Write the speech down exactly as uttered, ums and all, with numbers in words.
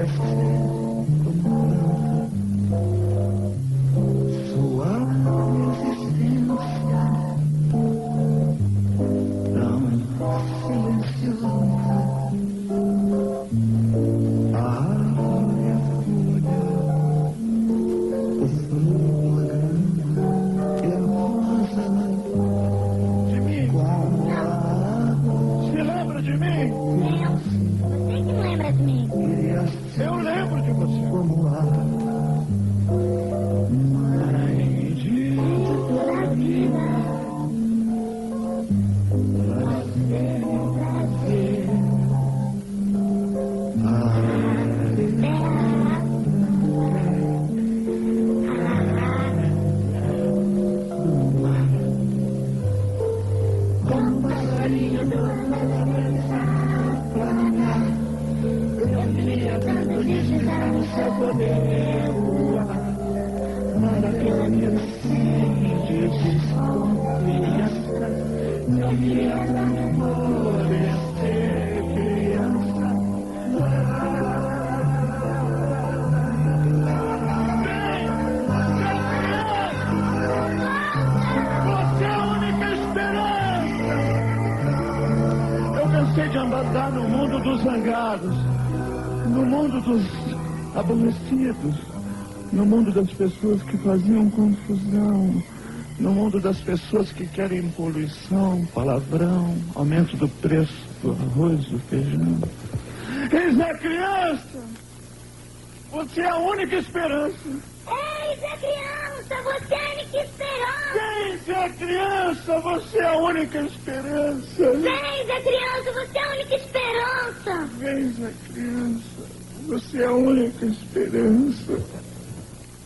No mundo dos zangados, no mundo dos aborrecidos, no mundo das pessoas que faziam confusão, no mundo das pessoas que querem poluição, palavrão, aumento do preço do arroz, do feijão. Eis a criança! Você é a única esperança! Eis a criança! Você é a única esperança! Eis a criança! Você é a única esperança! Eis a criança! Você é a única esperança! Eis a criança! Você é a única esperança!